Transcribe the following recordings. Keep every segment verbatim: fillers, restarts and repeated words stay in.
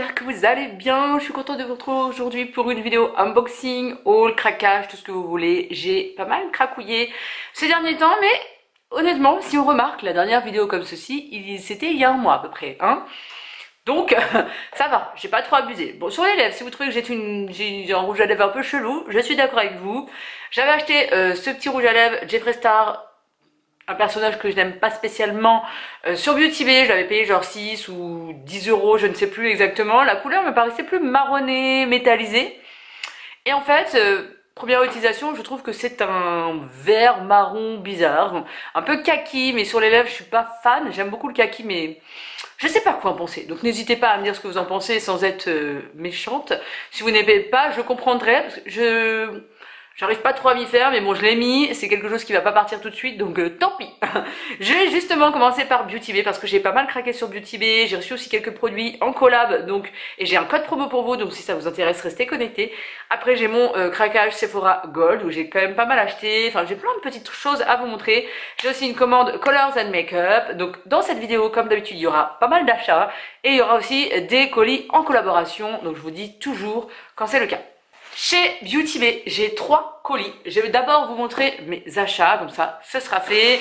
j'espère que vous allez bien. Je suis contente de vous retrouver aujourd'hui pour une vidéo unboxing, haul, craquage, tout ce que vous voulez. J'ai pas mal cracouillé ces derniers temps, mais honnêtement, si on remarque, la dernière vidéo comme ceci, c'était il y a un mois à peu près, hein. Donc, ça va, j'ai pas trop abusé. Bon, sur les lèvres, si vous trouvez que j'ai une, j'ai un rouge à lèvres un peu chelou, je suis d'accord avec vous. J'avais acheté euh, ce petit rouge à lèvres Jeffree Star, un personnage que je n'aime pas spécialement, euh, sur Beauty Bay. Je l'avais payé genre six ou dix euros, je ne sais plus exactement. La couleur me paraissait plus marronnée, métallisée. Et en fait, euh, première utilisation, je trouve que c'est un vert marron bizarre, un peu kaki, mais sur les lèvres, je suis pas fan. J'aime beaucoup le kaki, mais je sais pas quoi en penser. Donc n'hésitez pas à me dire ce que vous en pensez sans être euh, méchante. Si vous n'aimez pas, je comprendrai. Parce que je J'arrive pas trop à m'y faire, mais bon, je l'ai mis, c'est quelque chose qui va pas partir tout de suite, donc euh, tant pis. Je vais justement commencer par Beauty Bay, parce que j'ai pas mal craqué sur Beauty Bay, j'ai reçu aussi quelques produits en collab, donc, et j'ai un code promo pour vous, donc si ça vous intéresse, restez connectés. Après, j'ai mon euh, craquage Sephora Gold, où j'ai quand même pas mal acheté, enfin, j'ai plein de petites choses à vous montrer. J'ai aussi une commande Colors and Makeup, donc dans cette vidéo, comme d'habitude, il y aura pas mal d'achats, et il y aura aussi des colis en collaboration, donc je vous dis toujours quand c'est le cas. Chez Beauty Bay, j'ai trois colis. Je vais d'abord vous montrer mes achats, comme ça, ce sera fait.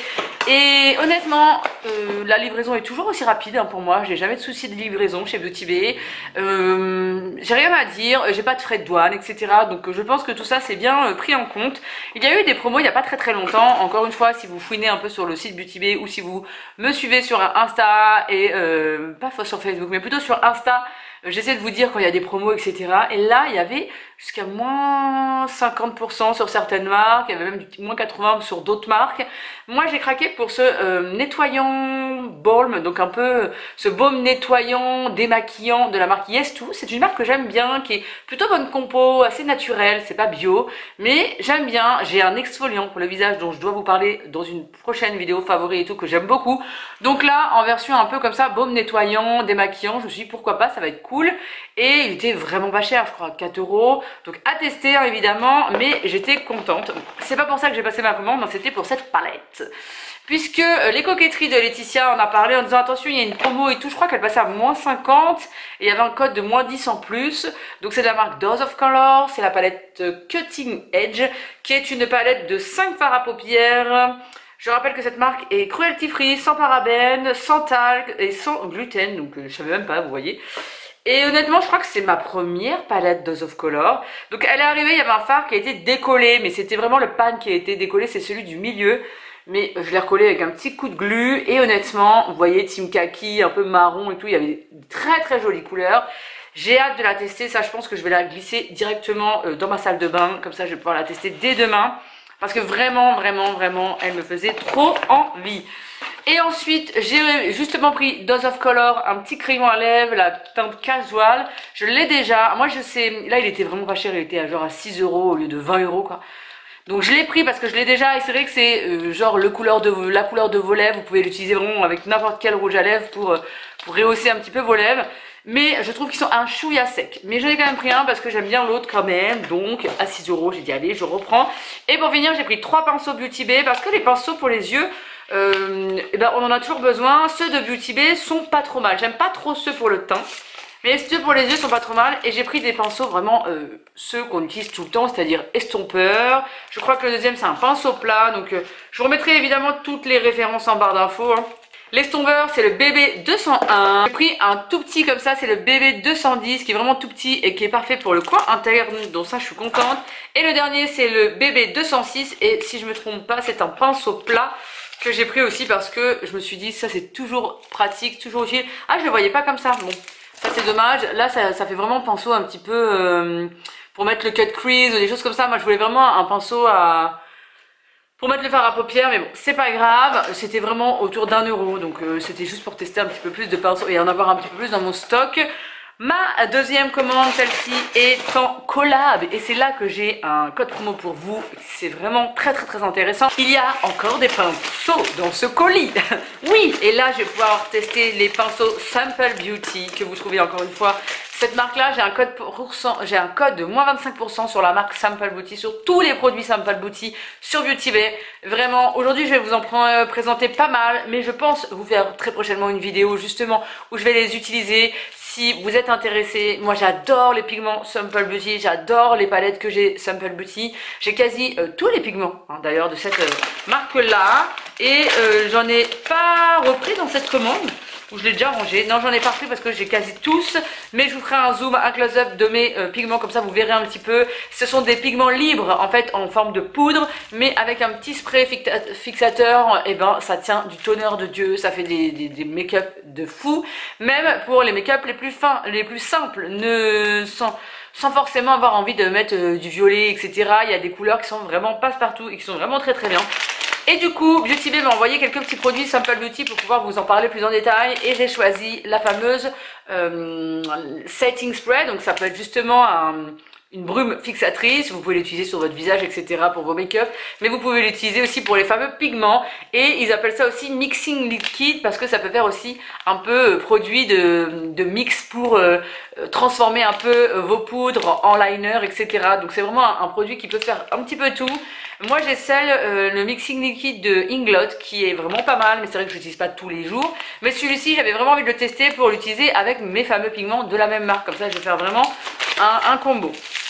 Et honnêtement, euh, la livraison est toujours aussi rapide hein, pour moi. J'ai jamais de soucis de livraison chez Beauty Bay. Euh, j'ai rien à dire, j'ai pas de frais de douane, et cetera. Donc je pense que tout ça c'est bien euh, pris en compte. Il y a eu des promos il n'y a pas très très longtemps. Encore une fois, si vous fouinez un peu sur le site Beauty Bay ou si vous me suivez sur Insta et euh, pas sur Facebook, mais plutôt sur Insta. J'essaie de vous dire quand il y a des promos, et cetera. Et là, il y avait jusqu'à moins cinquante pour cent sur certaines marques. Il y avait même moins quatre-vingts pour cent sur d'autres marques. Moi, j'ai craqué pour ce euh, nettoyant balm. Donc un peu ce baume nettoyant, démaquillant de la marque Yes To. C'est une marque que j'aime bien, qui est plutôt bonne compo, assez naturelle. C'est pas bio, mais j'aime bien. J'ai un exfoliant pour le visage dont je dois vous parler dans une prochaine vidéo favori et tout, que j'aime beaucoup. Donc là, en version un peu comme ça, baume nettoyant, démaquillant, je me suis dit pourquoi pas, ça va être cool. Et il était vraiment pas cher, je crois quatre euros. Donc à tester hein, évidemment, mais j'étais contente. C'est pas pour ça que j'ai passé ma commande, c'était pour cette palette. Puisque euh, les coquetteries de Laetitia en a parlé en disant attention, il y a une promo et tout. Je crois qu'elle passait à moins cinquante et il y avait un code de moins dix en plus. Donc c'est de la marque Dose of Color, c'est la palette Cutting Edge, qui est une palette de cinq fards à paupières. Je rappelle que cette marque est cruelty free, sans parabènes, sans talc et sans gluten. Donc euh, je savais même pas, vous voyez. Et honnêtement, je crois que c'est ma première palette Dose of Color. Donc elle est arrivée, il y avait un fard qui a été décollé, mais c'était vraiment le pan qui a été décollé, c'est celui du milieu. Mais je l'ai recollé avec un petit coup de glu. Et honnêtement, vous voyez, team kaki, un peu marron et tout, il y avait de très très jolies couleurs. J'ai hâte de la tester, ça je pense que je vais la glisser directement dans ma salle de bain. Comme ça, je vais pouvoir la tester dès demain. Parce que vraiment, vraiment, vraiment, elle me faisait trop envie. Et ensuite, j'ai justement pris Dose of Color, un petit crayon à lèvres, la teinte casual. Je l'ai déjà. Moi, je sais, là, il était vraiment pas cher. Il était à genre à six euros au lieu de vingt euros, quoi. Donc, je l'ai pris parce que je l'ai déjà. Et c'est vrai que c'est euh, genre le couleur de, la couleur de vos lèvres. Vous pouvez l'utiliser vraiment avec n'importe quel rouge à lèvres pour, euh, pour rehausser un petit peu vos lèvres. Mais je trouve qu'ils sont un chouïa sec. Mais j'en ai quand même pris un parce que j'aime bien l'autre quand même. Donc à six euros, j'ai dit allez, je reprends. Et pour finir, j'ai pris trois pinceaux Beauty Bay parce que les pinceaux pour les yeux, euh, et ben, on en a toujours besoin. Ceux de Beauty Bay sont pas trop mal. J'aime pas trop ceux pour le teint. Mais ceux pour les yeux sont pas trop mal. Et j'ai pris des pinceaux vraiment euh, ceux qu'on utilise tout le temps, c'est-à-dire estompeur. Je crois que le deuxième c'est un pinceau plat. Donc euh, je vous remettrai évidemment toutes les références en barre d'infos. Hein. L'estompeur, c'est le B B deux cent un. J'ai pris un tout petit comme ça, c'est le B B deux cent dix qui est vraiment tout petit et qui est parfait pour le coin interne, donc ça je suis contente. Et le dernier c'est le B B deux cent six et si je me trompe pas, c'est un pinceau plat que j'ai pris aussi parce que je me suis dit ça c'est toujours pratique, toujours utile. Ah, je le voyais pas comme ça, bon, ça c'est dommage. Là ça, ça fait vraiment pinceau un petit peu euh, pour mettre le cut crease ou des choses comme ça. Moi je voulais vraiment un pinceau à... pour mettre le fard à paupières, mais bon, c'est pas grave. C'était vraiment autour d'un euro, donc euh, c'était juste pour tester un petit peu plus de pinceaux et en avoir un petit peu plus dans mon stock. Ma deuxième commande, celle-ci, est en collab et c'est là que j'ai un code promo pour vous. C'est vraiment très très très intéressant. Il y a encore des pinceaux dans ce colis. Oui, et là je vais pouvoir tester les pinceaux Sample Beauty que vous trouvez encore une fois. Cette marque là, j'ai un code pour j'ai un code de moins vingt-cinq pour cent sur la marque Sample Beauty, sur tous les produits Sample Beauty sur Beauty Bay. Vraiment, aujourd'hui je vais vous en prendre, présenter pas mal, mais je pense vous faire très prochainement une vidéo justement où je vais les utiliser. si vous êtes intéressé. Moi j'adore les pigments Simple Beauty, j'adore les palettes que j'ai Simple Beauty. J'ai quasi euh, tous les pigments hein, d'ailleurs de cette euh, marque là. Et euh, j'en ai pas repris dans cette commande. Où je l'ai déjà rangé. Non, j'en ai pas pris parce que j'ai quasi tous. Mais je vous ferai un zoom, un close-up de mes euh, pigments. Comme ça, vous verrez un petit peu. Ce sont des pigments libres, en fait, en forme de poudre. Mais avec un petit spray fixateur, et ben, ça tient du tonnerre de Dieu. Ça fait des, des, des make-up de fou. Même pour les make-up les plus fins, les plus simples. Ne sans, sans forcément avoir envie de mettre euh, du violet, et cetera. Il y a des couleurs qui sont vraiment passe-partout et qui sont vraiment très très bien. Et du coup, Beauty Bay m'a envoyé quelques petits produits Simple Beauty pour pouvoir vous en parler plus en détail. Et j'ai choisi la fameuse euh, Setting Spray. Donc ça peut être justement un, une brume fixatrice. Vous pouvez l'utiliser sur votre visage, et cetera pour vos make-up. Mais vous pouvez l'utiliser aussi pour les fameux pigments. Et ils appellent ça aussi Mixing Liquid parce que ça peut faire aussi un peu produit de, de mix pour euh, transformer un peu vos poudres en liner, et cetera. Donc c'est vraiment un, un produit qui peut faire un petit peu tout. Moi j'ai celle, euh, le Mixing Liquid de Inglot qui est vraiment pas mal, mais c'est vrai que je l'utilise pas tous les jours. Mais celui-ci j'avais vraiment envie de le tester pour l'utiliser avec mes fameux pigments de la même marque. Comme ça je vais faire vraiment un, un combo.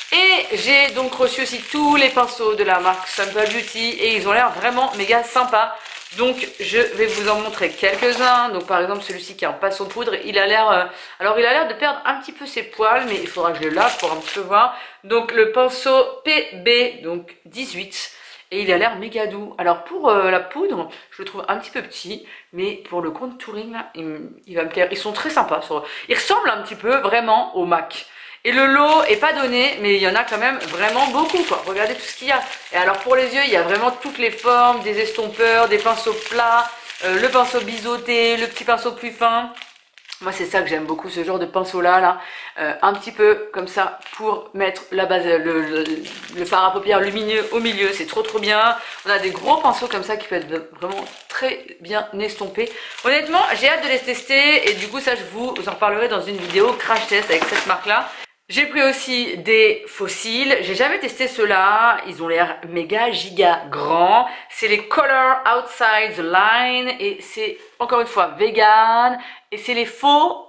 Et j'ai donc reçu aussi tous les pinceaux de la marque Simple Beauty et ils ont l'air vraiment méga sympas. Donc je vais vous en montrer quelques-uns. Donc par exemple celui-ci qui est un pinceau poudre, il a l'air euh, alors il a l'air de perdre un petit peu ses poils, mais il faudra que je le lave pour un petit peu voir. Donc le pinceau P B, donc dix-huit, et il a l'air méga doux. Alors pour euh, la poudre, je le trouve un petit peu petit, mais pour le contouring là, il, il va me plaire. Ils sont très sympas. Sur... Ils ressemblent un petit peu vraiment au MAC. Et le lot est pas donné, mais il y en a quand même vraiment beaucoup quoi. Regardez tout ce qu'il y a. Et alors pour les yeux, il y a vraiment toutes les formes, des estompeurs, des pinceaux plats, euh, le pinceau biseauté, le petit pinceau plus fin. Moi c'est ça que j'aime beaucoup, ce genre de pinceau là, là. Euh, un petit peu comme ça pour mettre la base, le, le, le fard à paupières lumineux au milieu, c'est trop trop bien. On a des gros pinceaux comme ça qui peuvent être vraiment très bien estompés. Honnêtement j'ai hâte de les tester et du coup ça je vous en parlerai dans une vidéo crash test avec cette marque là. J'ai pris aussi des fossiles, j'ai jamais testé ceux-là, ils ont l'air méga giga grands. C'est les Color Outside the Line et c'est encore une fois vegan et c'est les faux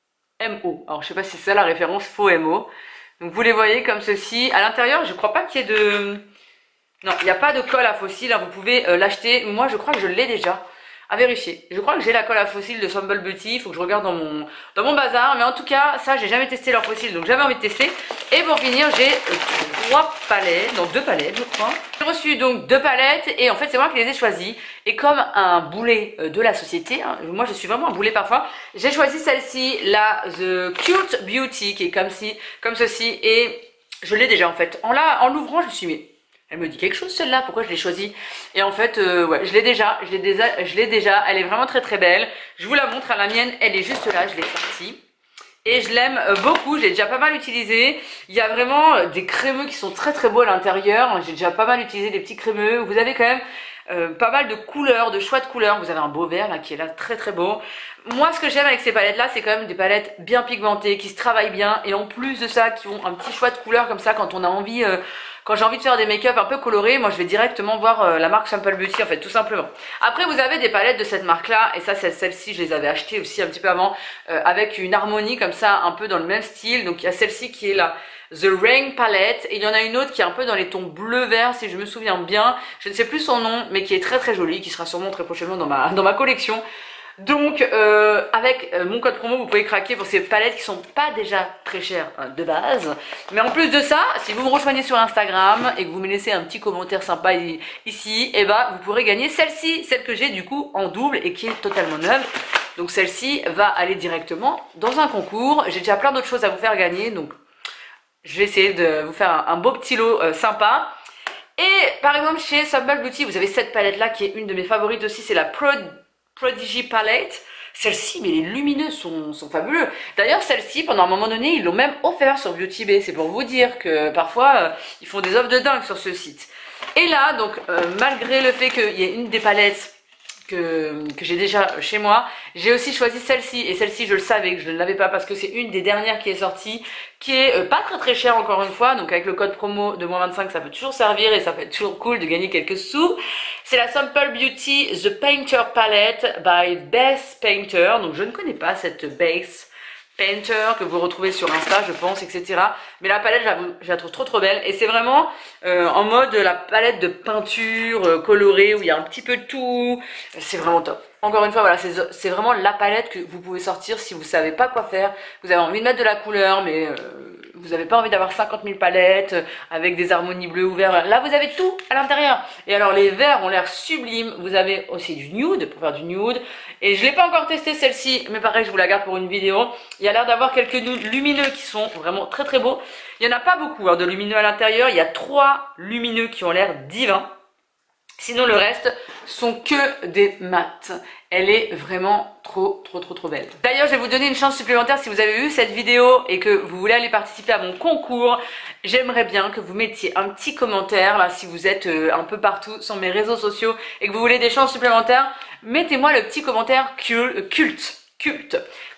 M O. Alors je sais pas si c'est ça la référence, faux M O. Donc vous les voyez comme ceci. À l'intérieur je crois pas qu'il y ait de... Non, il n'y a pas de colle à fossiles, hein. Vous pouvez euh, l'acheter. Moi je crois que je l'ai déjà. À vérifier. Je crois que j'ai la colle à fossiles de Simple Beauty, il faut que je regarde dans mon, dans mon bazar, mais en tout cas ça j'ai jamais testé leurs fossiles donc j'avais envie de tester. Et pour finir j'ai trois palettes, non deux palettes je crois. J'ai reçu donc deux palettes et en fait c'est moi qui les ai choisies. Et comme un boulet de la société, hein, moi je suis vraiment un boulet parfois, j'ai choisi celle-ci, la The Cute Beauty qui est comme, si, comme ceci et je l'ai déjà en fait. En, en l'ouvrant je me suis mis... Elle me dit quelque chose celle-là, pourquoi je l'ai choisie? Et en fait, euh, ouais, je l'ai déjà, je l'ai déjà, je l'ai déjà, elle est vraiment très très belle. Je vous la montre, à la mienne, elle est juste là, je l'ai sortie. Et je l'aime beaucoup, je l'ai déjà pas mal utilisé. Il y a vraiment des crémeux qui sont très très beaux à l'intérieur. J'ai déjà pas mal utilisé des petits crémeux. Vous avez quand même euh, pas mal de couleurs, de choix de couleurs. Vous avez un beau vert là qui est là très très beau. Moi ce que j'aime avec ces palettes là, c'est quand même des palettes bien pigmentées, qui se travaillent bien. Et en plus de ça, qui ont un petit choix de couleurs comme ça quand on a envie... Euh, Quand j'ai envie de faire des make-up un peu colorés, moi je vais directement voir euh, la marque Simple Beauty en fait, tout simplement. Après vous avez des palettes de cette marque là, et ça c'est celle-ci, je les avais achetées aussi un petit peu avant, euh, avec une harmonie comme ça, un peu dans le même style. Donc il y a celle-ci qui est la The Rain Palette, et il y en a une autre qui est un peu dans les tons bleu-vert si je me souviens bien. Je ne sais plus son nom, mais qui est très très jolie, qui sera sûrement très prochainement dans ma, dans ma collection. Donc euh, avec euh, mon code promo vous pouvez craquer pour ces palettes qui sont pas déjà très chères hein, de base. Mais en plus de ça, si vous me rejoignez sur Instagram et que vous me laissez un petit commentaire sympa ici, et eh ben vous pourrez gagner celle-ci, celle que j'ai du coup en double et qui est totalement neuve. Donc celle-ci va aller directement dans un concours. J'ai déjà plein d'autres choses à vous faire gagner, donc je vais essayer de vous faire un, un beau petit lot euh, sympa. Et par exemple chez Simple Beauty, vous avez cette palette là qui est une de mes favorites aussi, c'est la Pro Prodigy Palette. Celle-ci, mais les lumineux sont, sont fabuleux. D'ailleurs, celle-ci, pendant un moment donné, ils l'ont même offert sur Beauty Bay. C'est pour vous dire que parfois, euh, ils font des offres de dingue sur ce site. Et là, donc, euh, malgré le fait qu'il y ait une des palettes que, que j'ai déjà chez moi, j'ai aussi choisi celle-ci. Et celle-ci, je le savais que je ne l'avais pas parce que c'est une des dernières qui est sortie, qui est euh, pas très très chère encore une fois. Donc avec le code promo de moins vingt-cinq, ça peut toujours servir et ça peut être toujours cool de gagner quelques sous. C'est la Simple Beauty The Painter Palette by Base Painter. Donc je ne connais pas cette Base Painter que vous retrouvez sur Insta je pense, etc. Mais la palette je la trouve trop trop belle et c'est vraiment euh, en mode la palette de peinture euh, colorée où il y a un petit peu de tout, c'est vraiment top. Encore une fois voilà, c'est vraiment la palette que vous pouvez sortir si vous savez pas quoi faire, vous avez envie de mettre de la couleur mais euh, vous n'avez pas envie d'avoir cinquante mille palettes avec des harmonies bleues ou verts. Là vous avez tout à l'intérieur. Et alors les verts ont l'air sublimes. Vous avez aussi du nude pour faire du nude. Et je ne l'ai pas encore testé celle-ci, mais pareil je vous la garde pour une vidéo. Il y a l'air d'avoir quelques nudes lumineux qui sont vraiment très très beaux. Il n'y en a pas beaucoup hein, de lumineux à l'intérieur. Il y a trois lumineux qui ont l'air divins. Sinon le reste sont que des mats. Elle est vraiment trop trop trop trop belle. D'ailleurs je vais vous donner une chance supplémentaire si vous avez vu cette vidéo et que vous voulez aller participer à mon concours. J'aimerais bien que vous mettiez un petit commentaire là si vous êtes euh, un peu partout sur mes réseaux sociaux et que vous voulez des chances supplémentaires. Mettez-moi le petit commentaire culte, culte, culte.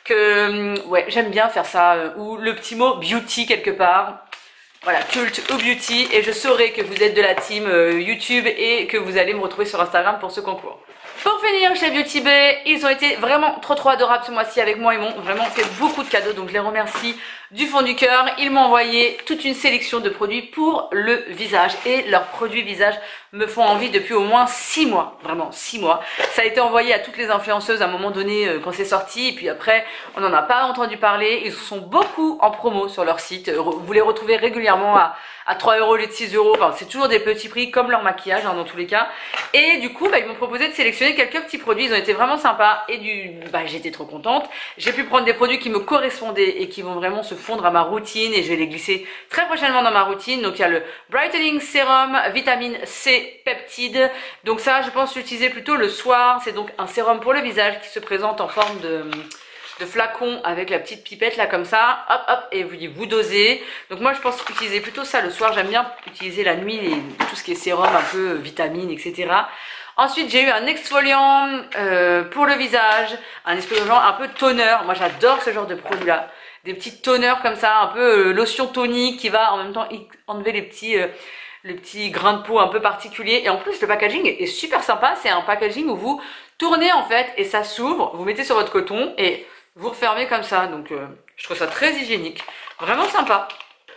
Que ouais j'aime bien faire ça euh, ou le petit mot beauty quelque part. Voilà, culte ou beauty et je saurai que vous êtes de la team euh, YouTube et que vous allez me retrouver sur Instagram pour ce concours. Pour finir chez Beauty Bay, ils ont été vraiment trop trop adorables ce mois-ci avec moi, ils m'ont vraiment fait beaucoup de cadeaux donc je les remercie du fond du cœur. Ils m'ont envoyé toute une sélection de produits pour le visage et leurs produits visage me font envie depuis au moins six mois, vraiment six mois. Ça a été envoyé à toutes les influenceuses à un moment donné euh, quand c'est sorti et puis après on n'en a pas entendu parler. Ils sont beaucoup en promo sur leur site, vous les retrouvez régulièrement à, à trois euros au lieu de six euros, enfin, c'est toujours des petits prix comme leur maquillage hein, dans tous les cas. Et du coup bah, ils m'ont proposé de sélectionner quelques petits produits, ils ont été vraiment sympas et du... bah, j'étais trop contente. J'ai pu prendre des produits qui me correspondaient et qui vont vraiment se fondre à ma routine et je vais les glisser très prochainement dans ma routine. Donc il y a le Brightening Serum Vitamine C Peptide, donc ça je pense l'utiliser plutôt le soir. C'est donc un sérum pour le visage qui se présente en forme de... de flacon avec la petite pipette là comme ça, hop hop, et vous vous dosez. Donc moi je pense utiliser plutôt ça le soir, j'aime bien utiliser la nuit les, tout ce qui est sérum un peu vitamines etc. Ensuite j'ai eu un exfoliant euh, pour le visage, un exfoliant un peu toner, moi j'adore ce genre de produit là, des petits toners comme ça, un peu euh, lotion tonique qui va en même temps enlever les petits... Euh, les petits grains de peau un peu particuliers et en plus le packaging est super sympa, c'est un packaging où vous tournez en fait et ça s'ouvre, vous mettez sur votre coton et vous refermez comme ça, donc euh, je trouve ça très hygiénique, vraiment sympa.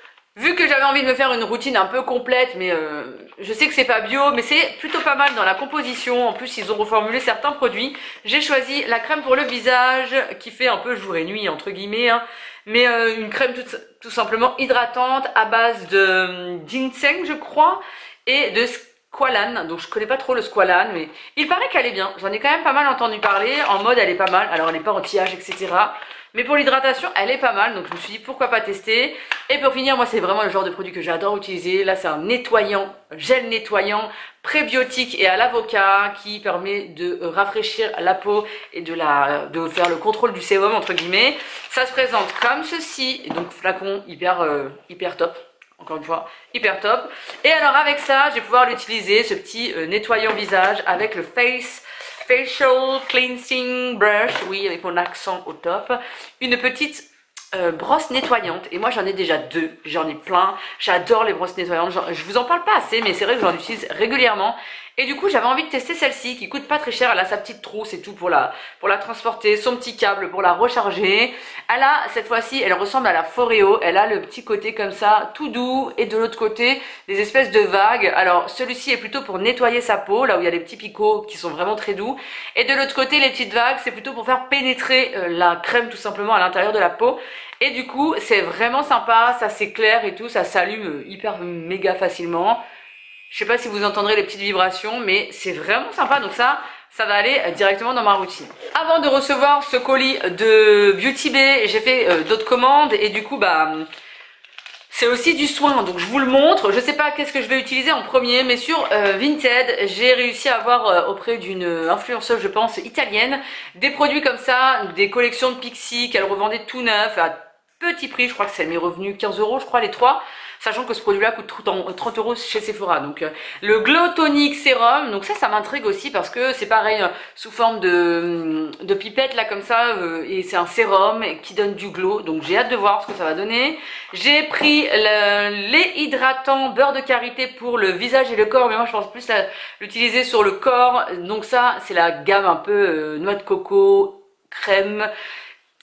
Vu que j'avais envie de me faire une routine un peu complète, mais euh, je sais que c'est pas bio, mais c'est plutôt pas mal dans la composition, en plus ils ont reformulé certains produits, j'ai choisi la crème pour le visage qui fait un peu jour et nuit entre guillemets, hein, mais euh, une crème tout, tout simplement hydratante à base de euh, ginseng je crois, et de squalane, donc je connais pas trop le squalane, mais il paraît qu'elle est bien, j'en ai quand même pas mal entendu parler, en mode elle est pas mal, alors elle est pas anti-âge etc. Mais pour l'hydratation, elle est pas mal, donc je me suis dit pourquoi pas tester. Et pour finir, moi c'est vraiment le genre de produit que j'adore utiliser. Là c'est un nettoyant, gel nettoyant, prébiotique et à l'avocat qui permet de rafraîchir la peau et de, la, de faire le contrôle du sébum entre guillemets. Ça se présente comme ceci, et donc flacon hyper, euh, hyper top. Encore une fois, hyper top. Et alors avec ça, je vais pouvoir l'utiliser, ce petit euh, nettoyant visage avec le Face Facial Cleansing Brush, oui, avec mon accent au top. Une petite euh, brosse nettoyante. Et moi, j'en ai déjà deux. J'en ai plein. J'adore les brosses nettoyantes. Je vous en parle pas assez, mais c'est vrai que j'en utilise régulièrement. Et du coup, j'avais envie de tester celle-ci qui coûte pas très cher. Elle a sa petite trousse et tout pour la, pour la transporter, son petit câble pour la recharger. Elle a, cette fois-ci, elle ressemble à la Foreo. Elle a le petit côté comme ça, tout doux. Et de l'autre côté, des espèces de vagues. Alors, celui-ci est plutôt pour nettoyer sa peau, là où il y a les petits picots qui sont vraiment très doux. Et de l'autre côté, les petites vagues, c'est plutôt pour faire pénétrer euh, la crème tout simplement à l'intérieur de la peau. Et du coup, c'est vraiment sympa, ça s'éclaire et tout, ça s'allume hyper méga facilement. Je sais pas si vous entendrez les petites vibrations, mais c'est vraiment sympa. Donc ça, ça va aller directement dans ma routine. Avant de recevoir ce colis de Beauty Bay, j'ai fait euh, d'autres commandes et du coup, bah, c'est aussi du soin. Donc je vous le montre. Je sais pas qu'est-ce que je vais utiliser en premier, mais sur euh, Vinted, j'ai réussi à avoir euh, auprès d'une influenceuse, je pense, italienne, des produits comme ça, des collections de Pixi qu'elle revendait tout neuf à petit prix. Je crois que ça m'est revenu quinze euros, je crois, les trois. Sachant que ce produit-là coûte trente euros chez Sephora. Donc euh, le Glow Tonic Serum, donc ça, ça m'intrigue aussi parce que c'est pareil, euh, sous forme de, de pipette là comme ça, euh, et c'est un sérum qui donne du glow. Donc j'ai hâte de voir ce que ça va donner. J'ai pris le lait hydratant beurre de karité pour le visage et le corps, mais moi je pense plus l'utiliser sur le corps. Donc ça, c'est la gamme un peu euh, noix de coco, crème.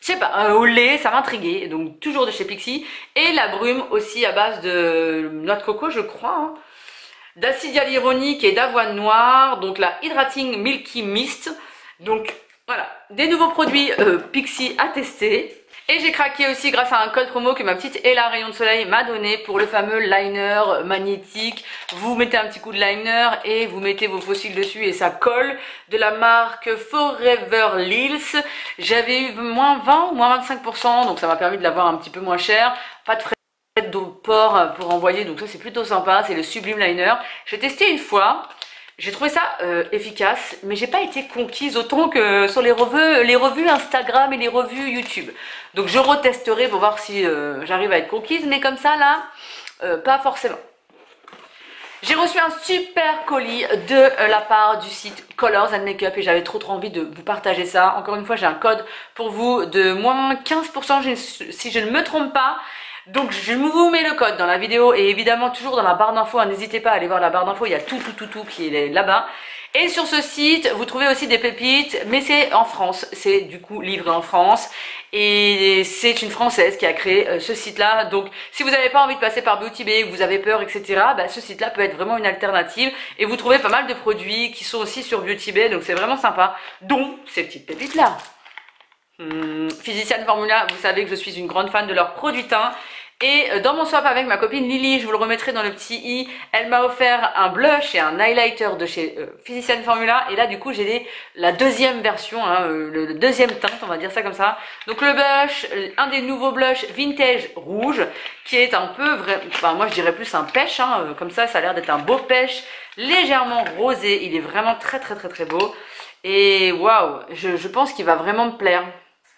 je sais pas, euh, au lait, ça m'intriguait, donc toujours de chez Pixi. Et la brume aussi à base de noix de coco, je crois, hein, d'acide hyaluronique et d'avoine noire, donc la Hydrating Milky Mist. Donc voilà, des nouveaux produits euh, Pixi à tester. Et j'ai craqué aussi grâce à un code promo que ma petite Ella Rayon de Soleil m'a donné pour le fameux liner magnétique. Vous mettez un petit coup de liner et vous mettez vos fossiles dessus et ça colle, de la marque Forever Lils. J'avais eu moins vingt ou moins vingt-cinq pour cent, donc ça m'a permis de l'avoir un petit peu moins cher. Pas de frais de port pour envoyer, donc ça c'est plutôt sympa. C'est le Sublime Liner. J'ai testé une fois. J'ai trouvé ça euh, efficace, mais j'ai pas été conquise autant que sur les revues, les revues Instagram et les revues YouTube. Donc je retesterai pour voir si euh, j'arrive à être conquise, mais comme ça là, euh, pas forcément. J'ai reçu un super colis de euh, la part du site Colors and Makeup et j'avais trop trop envie de vous partager ça. Encore une fois, j'ai un code pour vous de moins quinze pour cent si je ne me trompe pas. Donc je vous mets le code dans la vidéo et évidemment toujours dans la barre d'infos, hein, n'hésitez pas à aller voir la barre d'infos, il y a tout tout tout tout qui est là-bas. Et sur ce site, vous trouvez aussi des pépites, mais c'est en France, c'est du coup livré en France. Et c'est une Française qui a créé euh, ce site-là. Donc si vous n'avez pas envie de passer par Beauty Bay, que vous avez peur, et cetera, bah, ce site-là peut être vraiment une alternative. Et vous trouvez pas mal de produits qui sont aussi sur Beauty Bay, donc c'est vraiment sympa. Dont ces petites pépites-là. Hum, Physician Formula, vous savez que je suis une grande fan de leurs produits teints. Et dans mon swap avec ma copine Lily, je vous le remettrai dans le petit i, elle m'a offert un blush et un highlighter de chez euh, Physician Formula. Et là du coup j'ai la deuxième version, hein, euh, le, le deuxième teinte, on va dire ça comme ça. Donc le blush, un des nouveaux blushs vintage rouge, qui est un peu vrai, enfin moi je dirais plus un pêche, hein, euh, comme ça ça a l'air d'être un beau pêche, légèrement rosé, il est vraiment très très très très beau. Et waouh, je, je pense qu'il va vraiment me plaire.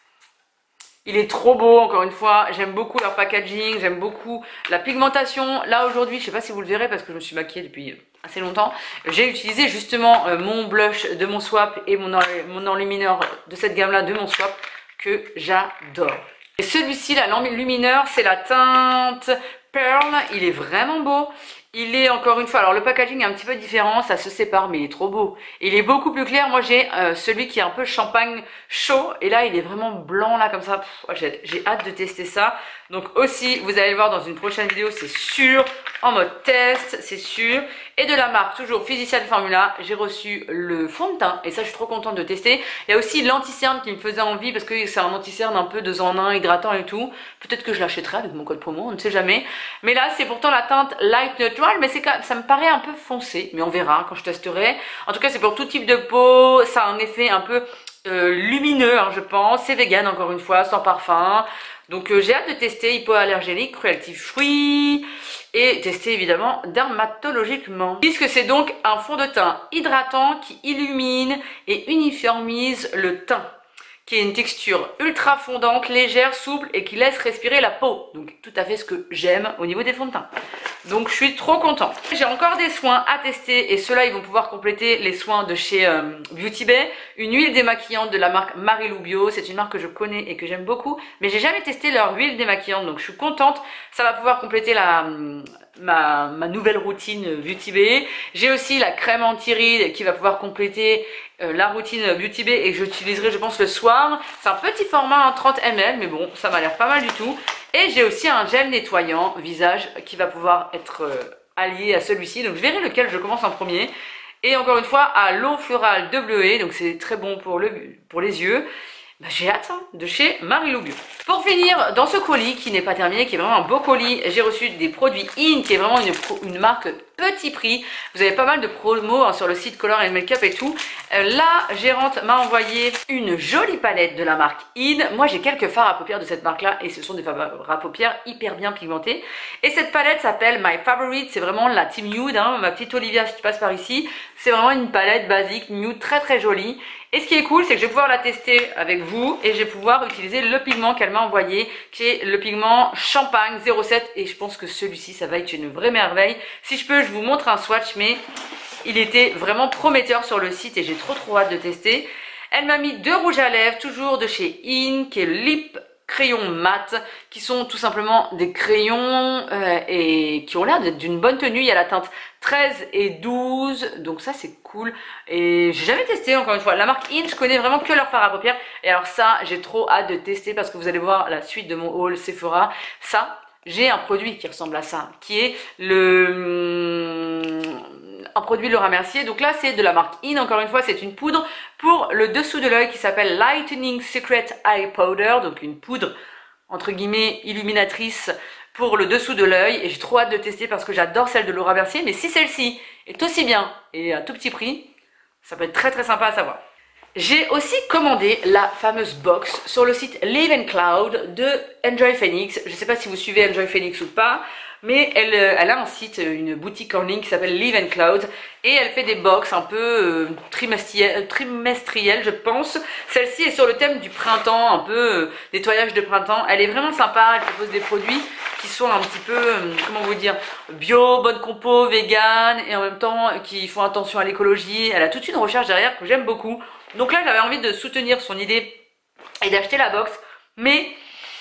Il est trop beau, encore une fois, j'aime beaucoup leur packaging, j'aime beaucoup la pigmentation. Là aujourd'hui, je sais pas si vous le verrez parce que je me suis maquillée depuis assez longtemps. J'ai utilisé justement euh, mon blush de mon swap et mon, mon enlumineur de cette gamme-là de mon swap que j'adore. Et celui-ci, là, l'enlumineur, c'est la teinte Pearl, il est vraiment beau. Il est encore une fois, alors le packaging est un petit peu différent, ça se sépare, mais il est trop beau. Il est beaucoup plus clair. Moi j'ai euh, celui qui est un peu champagne chaud, et là il est vraiment blanc là comme ça. J'ai hâte de tester ça. Donc aussi, vous allez le voir dans une prochaine vidéo, c'est sûr, en mode test, c'est sûr. Et de la marque, toujours Physician Formula, j'ai reçu le fond de teint, et ça je suis trop contente de tester. Il y a aussi l'anti-cerne qui me faisait envie, parce que c'est un anti-cerne un peu deux en un, hydratant et tout. Peut-être que je l'achèterai avec mon code promo, on ne sait jamais. Mais là c'est pourtant la teinte Light Neutral, mais c'est ça me paraît un peu foncé, mais on verra quand je testerai. En tout cas c'est pour tout type de peau, ça a un effet un peu euh, lumineux, hein, je pense. C'est vegan encore une fois, sans parfum. Donc euh, j'ai hâte de tester, hypoallergénique, cruelty free et tester évidemment dermatologiquement. Puisque c'est donc un fond de teint hydratant qui illumine et uniformise le teint, qui est une texture ultra fondante, légère, souple et qui laisse respirer la peau. Donc tout à fait ce que j'aime au niveau des fonds de teint. Donc je suis trop contente. J'ai encore des soins à tester et ceux-là ils vont pouvoir compléter les soins de chez euh, Beauty Bay. Une huile démaquillante de la marque Marilou Bio. C'est une marque que je connais et que j'aime beaucoup. Mais j'ai jamais testé leur huile démaquillante, donc je suis contente. Ça va pouvoir compléter la... Ma, ma nouvelle routine Beauty Bay. J'ai aussi la crème anti-rides qui va pouvoir compléter euh, la routine Beauty Bay et que j'utiliserai je pense le soir. C'est un petit format, hein, trente millilitres, mais bon ça m'a l'air pas mal du tout. Et j'ai aussi un gel nettoyant visage qui va pouvoir être euh, allié à celui-ci. Donc je verrai lequel je commence en premier. Et encore une fois à l'eau florale de bleuet, donc c'est très bon pour, le, pour les yeux. Bah, j'ai hâte hein, de chez Marilou Bio. Pour finir, dans ce colis qui n'est pas terminé, qui est vraiment un beau colis, j'ai reçu des produits In, qui est vraiment une, une marque petit prix. Vous avez pas mal de promos hein, sur le site Color and Makeup et tout. Euh, la gérante m'a envoyé une jolie palette de la marque In. Moi j'ai quelques fards à paupières de cette marque là et ce sont des fards à paupières hyper bien pigmentés. Et cette palette s'appelle My Favorite, c'est vraiment la team nude, hein, ma petite Olivia si tu passes par ici. C'est vraiment une palette basique nude très très jolie. Et ce qui est cool, c'est que je vais pouvoir la tester avec vous et je vais pouvoir utiliser le pigment qu'elle m'a envoyé, qui est le pigment Champagne zéro sept. Et je pense que celui-ci, ça va être une vraie merveille. Si je peux, je vous montre un swatch, mais il était vraiment prometteur sur le site et j'ai trop trop hâte de tester. Elle m'a mis deux rouges à lèvres, toujours de chez In, qui est Lip crayons mat qui sont tout simplement des crayons euh, et qui ont l'air d'être d'une bonne tenue. Il y a la teinte treize et douze, donc ça c'est cool. Et j'ai jamais testé, encore une fois, la marque In, je connais vraiment que leur fard à paupières. Et alors ça, j'ai trop hâte de tester parce que vous allez voir la suite de mon haul Sephora. Ça, j'ai un produit qui ressemble à ça, qui est le un produit Laura Mercier. Donc là c'est de la marque In, encore une fois c'est une poudre pour le dessous de l'œil qui s'appelle Lightening Secret Eye Powder, donc une poudre entre guillemets illuminatrice pour le dessous de l'œil, et j'ai trop hâte de tester parce que j'adore celle de Laura Mercier, mais si celle-ci est aussi bien et à tout petit prix, ça peut être très très sympa à savoir. J'ai aussi commandé la fameuse box sur le site Live and Cloud de Enjoy Phoenix. Je ne sais pas si vous suivez Enjoy Phoenix ou pas, mais elle, elle a un site, une boutique en ligne qui s'appelle Live and Cloud, et elle fait des box un peu euh, trimestrielles, trimestrielles je pense. Celle-ci est sur le thème du printemps, un peu euh, nettoyage de printemps. Elle est vraiment sympa, elle propose des produits qui sont un petit peu, euh, comment vous dire, bio, bonne compo, vegan, et en même temps euh, qui font attention à l'écologie. Elle a toute une recherche derrière que j'aime beaucoup. Donc là j'avais envie de soutenir son idée et d'acheter la box, mais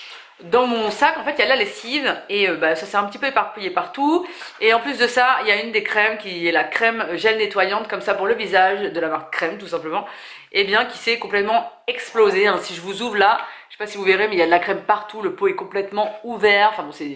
dans mon sac en fait il y a la lessive et euh, bah, ça s'est un petit peu éparpillé partout. Et en plus de ça il y a une des crèmes qui est la crème gel nettoyante comme ça pour le visage de la marque Crème tout simplement, et bien qui s'est complètement explosé, hein. Si je vous ouvre là, je sais pas si vous verrez mais il y a de la crème partout, le pot est complètement ouvert, enfin bon c'est...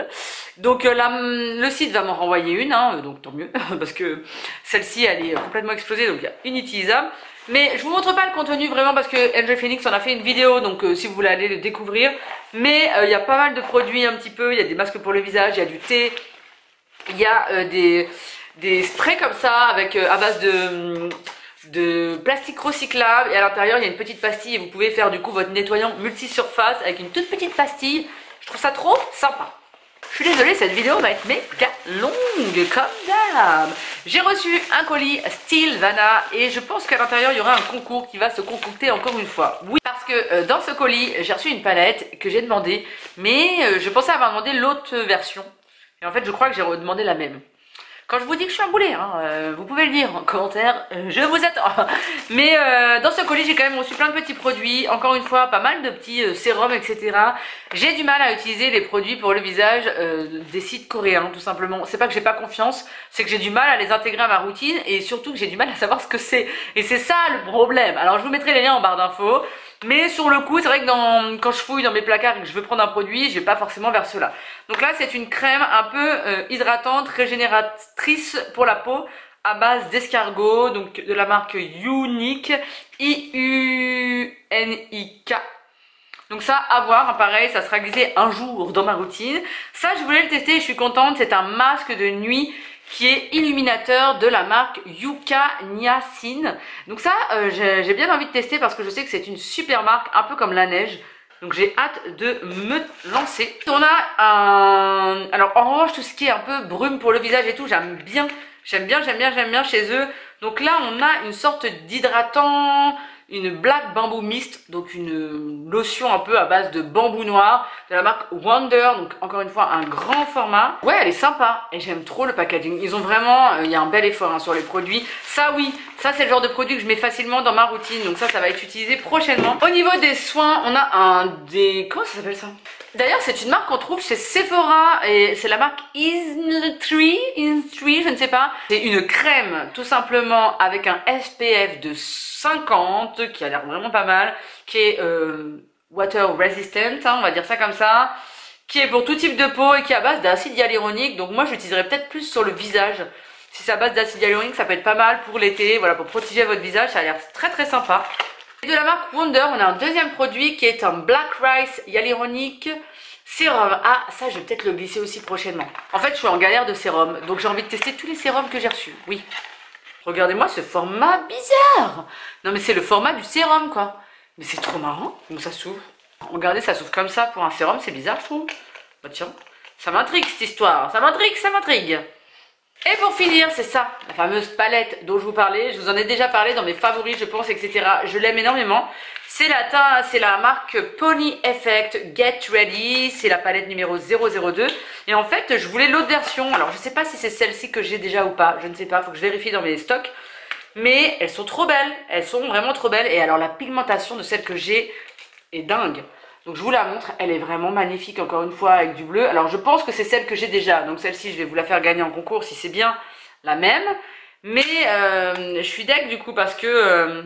Donc euh, là, le site va m'en renvoyer une, hein, donc tant mieux parce que celle-ci elle est complètement explosée, donc inutilisable. Mais je vous montre pas le contenu vraiment parce que Enjoy Phoenix en a fait une vidéo, donc euh, si vous voulez aller le découvrir. Mais il euh, y a pas mal de produits un petit peu, il y a des masques pour le visage, il y a du thé, il y a euh, des, des sprays comme ça avec euh, à base de, de plastique recyclable, et à l'intérieur il y a une petite pastille et vous pouvez faire du coup votre nettoyant multi-surface avec une toute petite pastille. Je trouve ça trop sympa. Je suis désolée, cette vidéo va être méga longue comme d'hab. J'ai reçu un colis Stylevana et je pense qu'à l'intérieur il y aura un concours qui va se concocter encore une fois. Oui, parce que euh, dans ce colis j'ai reçu une palette que j'ai demandé, mais euh, je pensais avoir demandé l'autre version. Et en fait je crois que j'ai redemandé la même. Quand je vous dis que je suis un boulet, hein, euh, vous pouvez le dire en commentaire, euh, je vous attends. Mais euh, dans ce colis, j'ai quand même reçu plein de petits produits. Encore une fois, pas mal de petits euh, sérums, et cetera. J'ai du mal à utiliser les produits pour le visage euh, des sites coréens, tout simplement. C'est pas que j'ai pas confiance, c'est que j'ai du mal à les intégrer à ma routine et surtout que j'ai du mal à savoir ce que c'est. Et c'est ça le problème. Alors je vous mettrai les liens en barre d'infos. Mais sur le coup, c'est vrai que dans, quand je fouille dans mes placards et que je veux prendre un produit, je vais pas forcément vers cela. Donc là, c'est une crème un peu euh, hydratante, régénératrice pour la peau à base d'escargot, donc de la marque Unique, I U N I K. Donc ça, à voir, hein, pareil, ça sera glissé un jour dans ma routine. Ça, je voulais le tester, je suis contente. C'est un masque de nuit qui est illuminateur de la marque Yuka Niacin. Donc ça, euh, j'ai bien envie de tester parce que je sais que c'est une super marque, un peu comme la neige. Donc j'ai hâte de me lancer. On a un... Alors en revanche, tout ce qui est un peu brume pour le visage et tout, j'aime bien. J'aime bien, j'aime bien, j'aime bien chez eux. Donc là, on a une sorte d'hydratant, une Black Bamboo Mist, donc une lotion un peu à base de bambou noir de la marque Wonder, donc encore une fois un grand format. Ouais, elle est sympa et j'aime trop le packaging. Ils ont vraiment, euh, il y a un bel effort hein, sur les produits. Ça oui, ça c'est le genre de produit que je mets facilement dans ma routine, donc ça, ça va être utilisé prochainement. Au niveau des soins, on a un des... Comment ça s'appelle ça? D'ailleurs, c'est une marque qu'on trouve chez Sephora et c'est la marque Innisfree, Innisfree, je ne sais pas. C'est une crème tout simplement avec un S P F de cinquante qui a l'air vraiment pas mal, qui est euh, water resistant, hein, on va dire ça comme ça, qui est pour tout type de peau et qui est à base d'acide hyaluronique. Donc moi, je l'utiliserais peut-être plus sur le visage. Si c'est à base d'acide hyaluronique, ça peut être pas mal pour l'été, voilà, pour protéger votre visage. Ça a l'air très très sympa. Et de la marque Wonder, on a un deuxième produit qui est un Black Rice hyaluronique sérum. Ah, ça, je vais peut-être le glisser aussi prochainement. En fait, je suis en galère de sérum, donc j'ai envie de tester tous les sérums que j'ai reçus. Oui. Regardez-moi ce format bizarre. Non, mais c'est le format du sérum, quoi. Mais c'est trop marrant. Comment ça s'ouvre? Regardez, ça s'ouvre comme ça pour un sérum, c'est bizarre, je trouve. Bah tiens, ça m'intrigue cette histoire. Ça m'intrigue, ça m'intrigue. Et pour finir, c'est ça, la fameuse palette dont je vous parlais. Je vous en ai déjà parlé dans mes favoris, je pense, et cetera. Je l'aime énormément. C'est la, c'est la marque Pony Effect Get Ready. C'est la palette numéro zéro zéro deux. Et en fait, je voulais l'autre version. Alors, je sais pas si c'est celle-ci que j'ai déjà ou pas. Je ne sais pas, il faut que je vérifie dans mes stocks. Mais elles sont trop belles. Elles sont vraiment trop belles. Et alors, la pigmentation de celle que j'ai est dingue. Donc je vous la montre, elle est vraiment magnifique encore une fois avec du bleu. Alors je pense que c'est celle que j'ai déjà, donc celle-ci je vais vous la faire gagner en concours si c'est bien la même. Mais euh, je suis deg du coup parce que euh,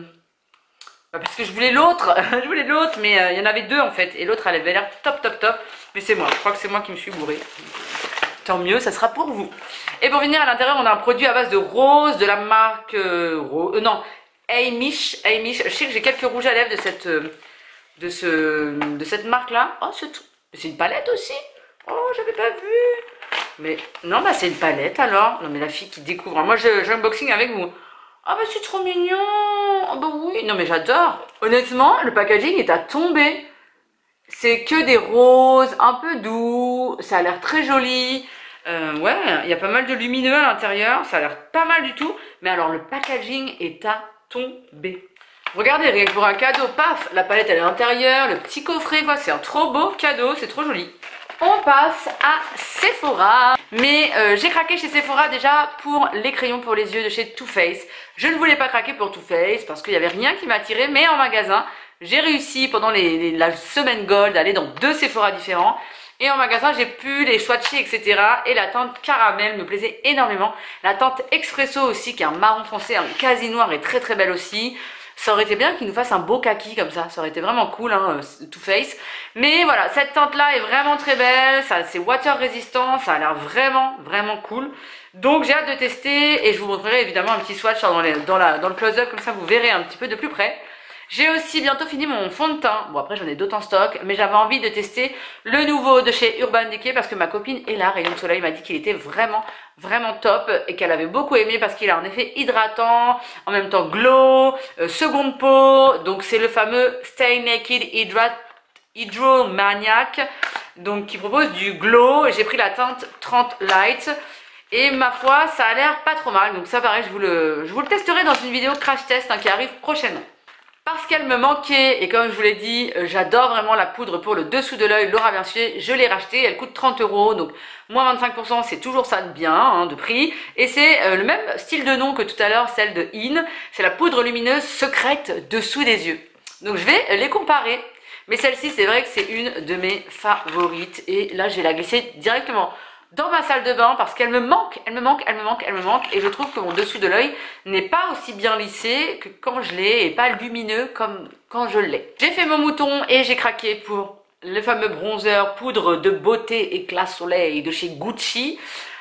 parce que je voulais l'autre, je voulais l'autre, mais euh, il y en avait deux en fait et l'autre elle avait l'air top top top. Mais c'est moi, je crois que c'est moi qui me suis bourrée. Tant mieux, ça sera pour vous. Et pour venir à l'intérieur, on a un produit à base de rose de la marque euh, rose, euh, non, Amish, Amish. Je sais que j'ai quelques rouges à lèvres de cette euh, de ce de cette marque là. Oh, c'est une palette aussi. Oh, j'avais pas vu. Mais non, bah c'est une palette alors. Non mais la fille qui découvre. Moi, je, je unboxing avec vous. Ah bah c'est trop mignon. Oh bah oui. Non mais j'adore. Honnêtement, le packaging est à tomber. C'est que des roses, un peu doux. Ça a l'air très joli. Euh, ouais, il y a pas mal de lumineux à l'intérieur. Ça a l'air pas mal du tout. Mais alors le packaging est à tomber. Regardez, rien que pour un cadeau, paf, la palette elle est à l'intérieur, le petit coffret quoi, c'est un trop beau cadeau, c'est trop joli. On passe à Sephora. Mais euh, j'ai craqué chez Sephora déjà pour les crayons pour les yeux de chez Too Faced. Je ne voulais pas craquer pour Too Faced parce qu'il n'y avait rien qui m'attirait, mais en magasin, j'ai réussi pendant les, les, la semaine gold à aller dans deux Sephora différents. Et en magasin, j'ai pu les swatcher, et cetera. Et la teinte caramel me plaisait énormément. La teinte expresso aussi, qui est un marron foncé, un quasi noir, est très très belle aussi. Ça aurait été bien qu'il nous fasse un beau kaki comme ça, ça aurait été vraiment cool, hein, Too Faced. Mais voilà, cette teinte là est vraiment très belle, c'est water résistant, ça a l'air vraiment vraiment cool. Donc j'ai hâte de tester et je vous montrerai évidemment un petit swatch dans, les, dans, la, dans le close-up, comme ça vous verrez un petit peu de plus près. J'ai aussi bientôt fini mon fond de teint. Bon après j'en ai d'autres en stock, mais j'avais envie de tester le nouveau de chez Urban Decay parce que ma copine est là, Rayon de Soleil m'a dit qu'il était vraiment vraiment top et qu'elle avait beaucoup aimé parce qu'il a un effet hydratant, en même temps glow, euh, seconde peau. Donc c'est le fameux Stay Naked Hydra Hydro Maniac, donc qui propose du glow. J'ai pris la teinte trente Light. Et ma foi, ça a l'air pas trop mal. Donc ça pareil, je vous le, je vous le testerai dans une vidéo crash test hein, qui arrive prochainement. Parce qu'elle me manquait, et comme je vous l'ai dit, j'adore vraiment la poudre pour le dessous de l'œil Laura Mercier. Je l'ai rachetée, elle coûte trente euros, donc moins vingt-cinq pour cent, c'est toujours ça de bien, hein, de prix. Et c'est euh, le même style de nom que tout à l'heure, celle de In. C'est la poudre lumineuse secrète dessous des yeux. Donc je vais les comparer. Mais celle-ci, c'est vrai que c'est une de mes favorites. Et là, je vais la glisser directement dans ma salle de bain parce qu'elle me manque, elle me manque, elle me manque, elle me manque. Et je trouve que mon dessous de l'œil n'est pas aussi bien lissé que quand je l'ai et pas lumineux comme quand je l'ai. J'ai fait mon mouton et j'ai craqué pour le fameux bronzer poudre de beauté éclat soleil de chez Gucci.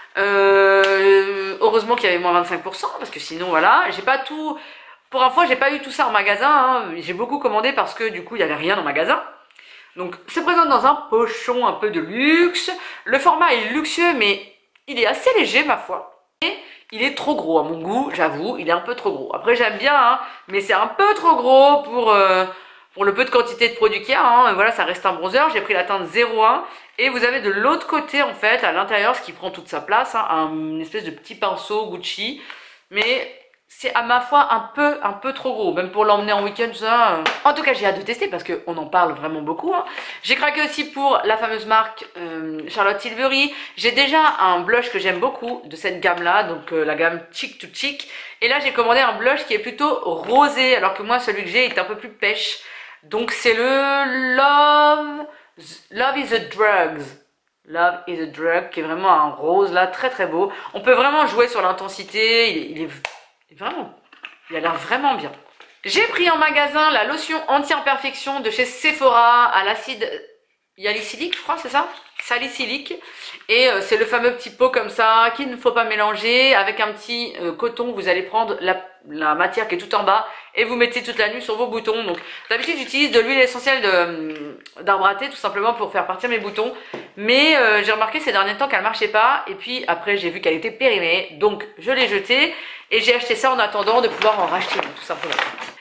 Euh, heureusement qu'il y avait moins vingt-cinq pour cent parce que sinon voilà, j'ai pas tout... Pour info, j'ai pas eu tout ça en magasin, hein. J'ai beaucoup commandé parce que du coup il n'y avait rien en magasin. Donc, c'est présent dans un pochon un peu de luxe. Le format est luxueux, mais il est assez léger, ma foi. Et il est trop gros, à mon goût, j'avoue, il est un peu trop gros. Après, j'aime bien, hein, mais c'est un peu trop gros pour, euh, pour le peu de quantité de produit qu'il y a. Hein. Voilà, ça reste un bronzer. J'ai pris la teinte zéro un. Et vous avez de l'autre côté, en fait, à l'intérieur, ce qui prend toute sa place, hein, un, une espèce de petit pinceau Gucci. Mais... c'est à ma foi un peu, un peu trop gros, même pour l'emmener en week-end, ça. Euh... En tout cas, j'ai hâte de tester parce qu'on en parle vraiment beaucoup. Hein. J'ai craqué aussi pour la fameuse marque euh, Charlotte Tilbury. J'ai déjà un blush que j'aime beaucoup de cette gamme-là, donc euh, la gamme Chic to Chic. Et là, j'ai commandé un blush qui est plutôt rosé, alors que moi, celui que j'ai est un peu plus pêche. Donc, c'est le Love... Love is a Drugs. Love is a Drug, qui est vraiment un rose là, très très beau. On peut vraiment jouer sur l'intensité, il est... Il est... Vraiment, il a l'air vraiment bien. J'ai pris en magasin la lotion anti-imperfection de chez Sephora à l'acide salicylique, je crois, c'est ça? Salicylique. Et euh, c'est le fameux petit pot comme ça qu'il ne faut pas mélanger. Avec un petit euh, coton, vous allez prendre la, la matière qui est tout en bas et vous mettez toute la nuit sur vos boutons. Donc d'habitude, j'utilise de l'huile essentielle d'arbre à thé tout simplement pour faire partir mes boutons. Mais euh, j'ai remarqué ces derniers temps qu'elle ne marchait pas. Et puis après, j'ai vu qu'elle était périmée. Donc je l'ai jetée. Et j'ai acheté ça en attendant de pouvoir en racheter, tout simplement.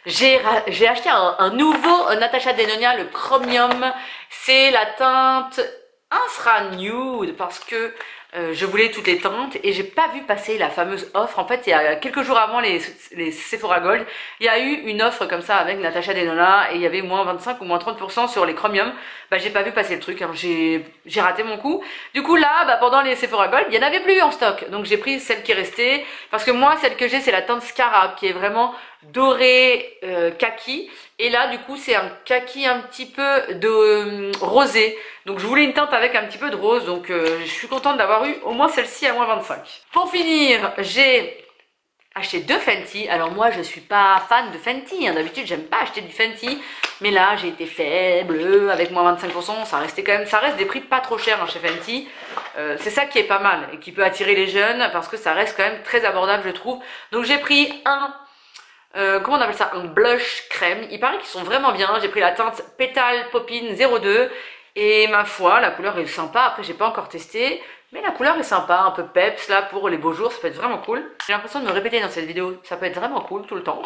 J'ai acheté un, un nouveau Natasha Denona, le Chromium. C'est la teinte Infra Nude parce que euh, je voulais toutes les teintes et j'ai pas vu passer la fameuse offre. En fait, il y a quelques jours avant les, les Sephora Gold, il y a eu une offre comme ça avec Natasha Denona et il y avait moins vingt-cinq ou moins trente pour cent sur les Chromium. Bah, j'ai pas vu passer le truc, alors j'ai raté mon coup. Du coup, là, bah, pendant les Sephora Gold, il y en avait plus en stock. Donc, j'ai pris celle qui est restée parce que moi, celle que j'ai, c'est la teinte Scarab qui est vraiment doré euh, kaki. Et là, du coup, c'est un kaki un petit peu de euh, rosé. Donc, je voulais une teinte avec un petit peu de rose. Donc, euh, je suis contente d'avoir eu au moins celle-ci à moins vingt-cinq. Pour finir, j'ai acheté deux Fenty. Alors, moi, je suis pas fan de Fenty. Hein. D'habitude, j'aime pas acheter du Fenty. Mais là, j'ai été faible. Avec moins vingt-cinq pour cent, ça restait quand même, ça reste des prix pas trop chers hein, chez Fenty. Euh, c'est ça qui est pas mal et qui peut attirer les jeunes parce que ça reste quand même très abordable, je trouve. Donc, j'ai pris un... Euh, comment on appelle ça, un blush crème. Il paraît qu'ils sont vraiment bien. J'ai pris la teinte Pétale Poppin zéro deux et ma foi, la couleur est sympa. Après, j'ai pas encore testé, mais la couleur est sympa, un peu peps là pour les beaux jours. Ça peut être vraiment cool. J'ai l'impression de me répéter dans cette vidéo. Ça peut être vraiment cool tout le temps.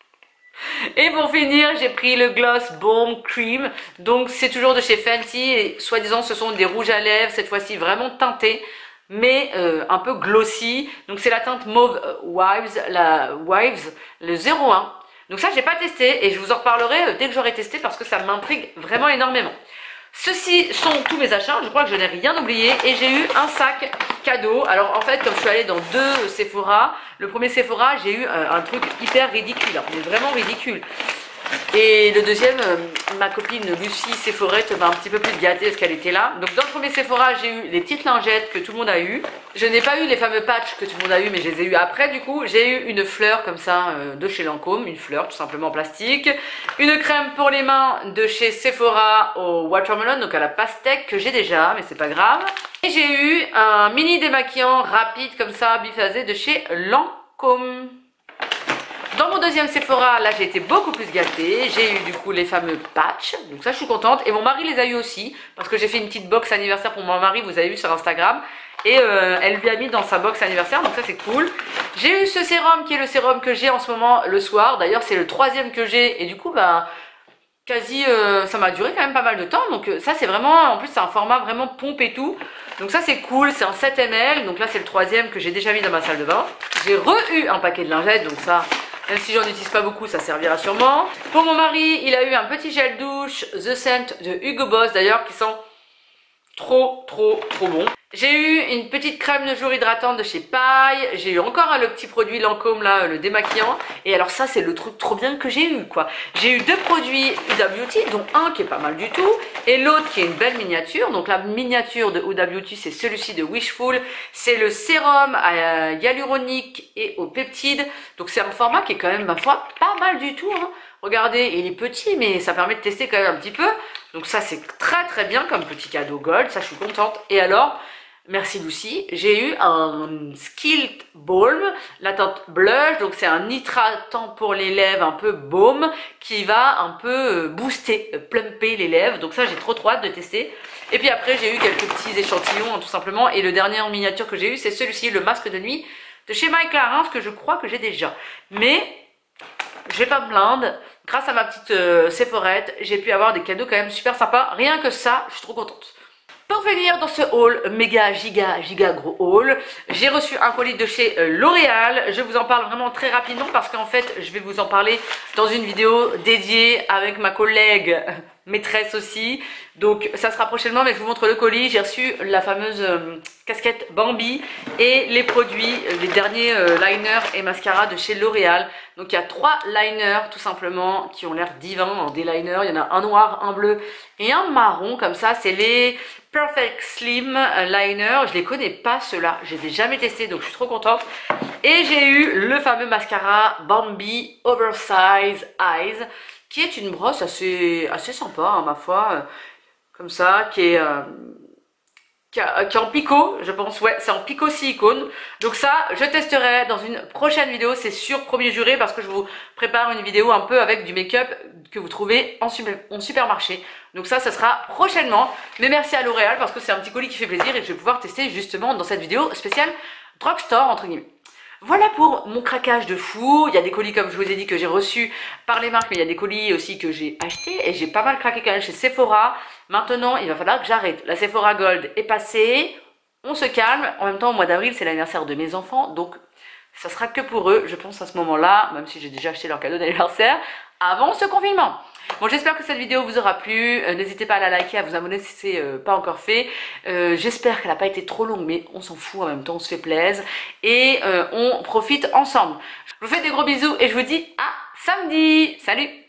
Et pour finir, j'ai pris le Gloss Bomb Cream. Donc, c'est toujours de chez Fenty et soi-disant, ce sont des rouges à lèvres cette fois-ci vraiment teintés, mais euh, un peu glossy. Donc c'est la teinte Mauve euh, Wives, la Wives, le zéro un. Donc ça j'ai pas testé et je vous en reparlerai euh, dès que j'aurai testé parce que ça m'intrigue vraiment énormément. Ceux-ci sont tous mes achats, je crois que je n'ai rien oublié et j'ai eu un sac cadeau. Alors en fait comme je suis allée dans deux Sephora, le premier Sephora j'ai eu euh, un truc hyper ridicule, hein, mais vraiment ridicule. Et le deuxième, euh, ma copine Lucie Sephorette m'a un petit peu plus gâtée parce qu'elle était là. Donc dans le premier Sephora, j'ai eu les petites lingettes que tout le monde a eu. Je n'ai pas eu les fameux patchs que tout le monde a eu, mais je les ai eu après du coup. J'ai eu une fleur comme ça euh, de chez Lancôme, une fleur tout simplement en plastique. Une crème pour les mains de chez Sephora au Watermelon, donc à la pastèque que j'ai déjà, mais c'est pas grave. Et j'ai eu un mini démaquillant rapide comme ça, biphasé de chez Lancôme. Dans mon deuxième Sephora, là j'ai été beaucoup plus gâtée. J'ai eu du coup les fameux patchs, donc ça je suis contente. Et mon mari les a eu aussi, parce que j'ai fait une petite box anniversaire pour mon mari, vous avez vu sur Instagram. Et euh, elle lui a mis dans sa box anniversaire, donc ça c'est cool. J'ai eu ce sérum qui est le sérum que j'ai en ce moment le soir. D'ailleurs c'est le troisième que j'ai et du coup bah quasi euh, ça m'a duré quand même pas mal de temps. Donc ça c'est vraiment, en plus c'est un format vraiment pompe et tout. Donc ça c'est cool, c'est en sept millilitres. Donc là c'est le troisième que j'ai déjà mis dans ma salle de bain. J'ai re-eu un paquet de lingettes, donc ça... Même si j'en utilise pas beaucoup, ça servira sûrement. Pour mon mari, il a eu un petit gel douche The Scent de Hugo Boss d'ailleurs qui sent trop trop trop bon. J'ai eu une petite crème de jour hydratante de chez Paille. J'ai eu encore hein, le petit produit Lancôme là, le démaquillant. Et alors ça c'est le truc trop bien que j'ai eu quoi. J'ai eu deux produits Huda Beauty, dont un qui est pas mal du tout et l'autre qui est une belle miniature. Donc la miniature de Huda Beauty c'est celui-ci de Wishful. C'est le sérum à hyaluronique et aux peptides. Donc c'est un format qui est quand même ma foi pas mal du tout hein. Regardez, il est petit mais ça permet de tester quand même un petit peu. Donc ça c'est très très bien comme petit cadeau gold, ça je suis contente. Et alors, merci Lucie, j'ai eu un Skilled Balm, la teinte blush, donc c'est un hydratant pour les lèvres un peu baume qui va un peu booster, plumper les lèvres. Donc ça j'ai trop trop hâte de tester. Et puis après j'ai eu quelques petits échantillons hein, tout simplement. Et le dernier en miniature que j'ai eu c'est celui-ci, le masque de nuit de chez Mike Clarins que je crois que j'ai déjà. Mais je vais pas me plaindre, grâce à ma petite euh, Sephorette, j'ai pu avoir des cadeaux quand même super sympas. Rien que ça, je suis trop contente. Pour venir dans ce haul, méga giga giga gros haul, j'ai reçu un colis de chez euh, L'Oréal. Je vous en parle vraiment très rapidement parce qu'en fait, je vais vous en parler dans une vidéo dédiée avec ma collègue maîtresse aussi. Donc ça sera prochainement, mais je vous montre le colis. J'ai reçu la fameuse euh, casquette Bambi et les produits, euh, les derniers euh, liners et mascaras de chez L'Oréal. Donc il y a trois liners tout simplement qui ont l'air divins en des liners. Il y en a un noir, un bleu et un marron comme ça. C'est les Perfect Slim Liner. Je les connais pas ceux-là, je les ai jamais testés donc je suis trop contente. Et j'ai eu le fameux mascara Bambi Oversize Eyes, qui est une brosse assez, assez sympa, hein, ma foi, euh, comme ça, qui est, euh, qui, a, qui est en picot, je pense, ouais, c'est en picot silicone. Donc ça, je testerai dans une prochaine vidéo, c'est sûr, premier juré, parce que je vous prépare une vidéo un peu avec du make-up que vous trouvez en, super, en supermarché. Donc ça, ça sera prochainement. Mais merci à L'Oréal, parce que c'est un petit colis qui fait plaisir et que je vais pouvoir tester justement dans cette vidéo spéciale drugstore, entre guillemets. Voilà pour mon craquage de fou. Il y a des colis comme je vous ai dit que j'ai reçus par les marques, mais il y a des colis aussi que j'ai achetés et j'ai pas mal craqué quand même chez Sephora. Maintenant, il va falloir que j'arrête. La Sephora Gold est passée, on se calme. En même temps, au mois d'avril, c'est l'anniversaire de mes enfants, donc ça sera que pour eux, je pense à ce moment-là, même si j'ai déjà acheté leur cadeau d'anniversaire avant ce confinement. Bon, j'espère que cette vidéo vous aura plu. Euh, N'hésitez pas à la liker, à vous abonner si c'est euh, pas encore fait. Euh, j'espère qu'elle n'a pas été trop longue, mais on s'en fout en même temps, on se fait plaisir. Et euh, on profite ensemble. Je vous fais des gros bisous et je vous dis à samedi. Salut!